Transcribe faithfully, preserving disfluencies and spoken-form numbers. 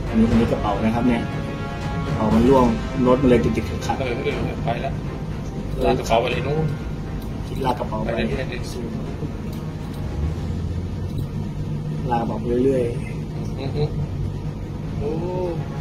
อันนี้อันนี้กระเป๋านะครับเนี่ยกระเป๋ามันร่วงรถมันเลยติดติดขัดขัดเออเออไปแล้วลากกระเป๋าไปเลยนู้นคิดลากกระเป๋าไปไปเรื่อยลากกระเป๋าไปเรื่อยๆอือฮึโอ้